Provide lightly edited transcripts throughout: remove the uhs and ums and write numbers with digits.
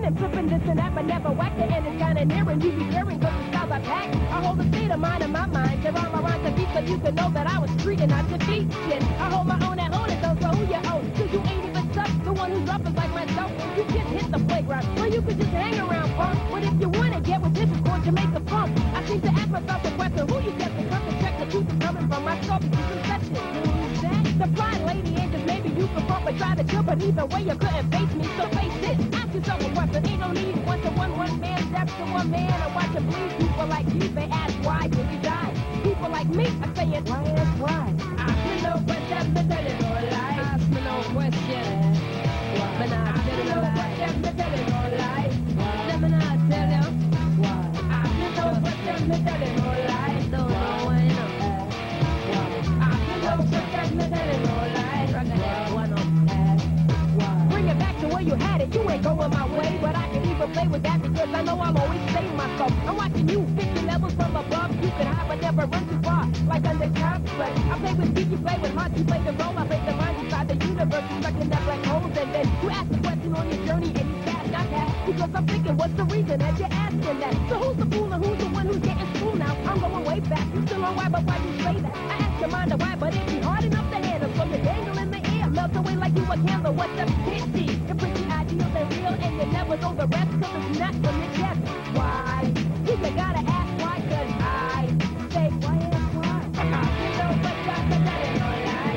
slipping and flipping this and that, but never whacked it, and it's kinda near and you be hearing cause the styles I pack. I hold a state of mind in my mind. They're all my rhymes and beats so you can know that I was street and not defeat. Shit, I hold my own at home and don't so who you own. Cause you ain't even tough, the one who's rough is like myself. You just hit the playground, or you could just hang around, punk. But if you wanna get with this, it's called Jamaica funk. I seem to ask myself the question, who you get to come to check the truth is coming from myself. It's conception. Who's that? The fly lady ain't just maybe you can funk, but try to chill, but either way you couldn't face me. So face it, ask yourself a question. Ain't no need one-to-one, one man, steps to one man. I watch them bleed. People like you, they ask why till you die. People like me are saying, why ask why? Ask me no question, but tell it no lie. Ask me no question. But I tell you no question, but tell it no lie. Let me not tell you why. Ask me no question, but tell it no lie. Don't know why not. Ask me no question, but tell it no lie. Raggadeath Why Ask. Bring it back to where you had it. You ain't going my way, but I can even play with that because I know I'll always save myself. I'm watching you 50 levels from above. You can hide but never run too far, like under conflict. I play with beat, you play with heart, you play the role. I play the mind inside the universe, you stuck in that black hole. And then you ask the question on your journey and you cast not that. Because I'm thinking, what's the reason that you're asking that? So who's the fool and who's the one who's getting schooled now? I'm going way back, you still on why, but why you say that? I ask your mind to why, but it be hard enough to handle. So you dangle in the air, melt away like you a candle. What's the pity? You're pretty ideal and real, and you never know the rest, cause it's not from your chest. Why? You gotta ask why, cause I say why ask why. You know what that's the that is no lie.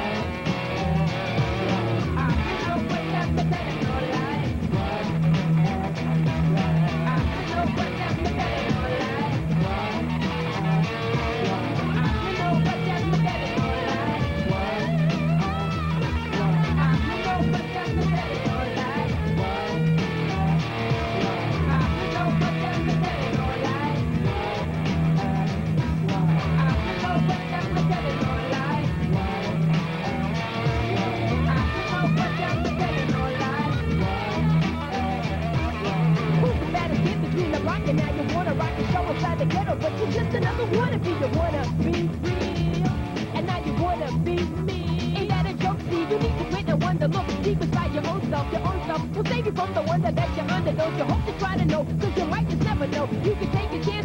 You know what that's the that is no lie. You know what that's the that is no lie. You know what that's the that is no lie. You know what that's the that is no lie. And now you wanna rock the show inside the ghetto, but you're just another wannabe. You wanna be real, and now you wanna be me. Ain't that a joke? See, you need to quit and wonder, look deep inside your own self will save you from the wonder that you're under. Don't you hope to try to know, cause you might just never know. You can take a chance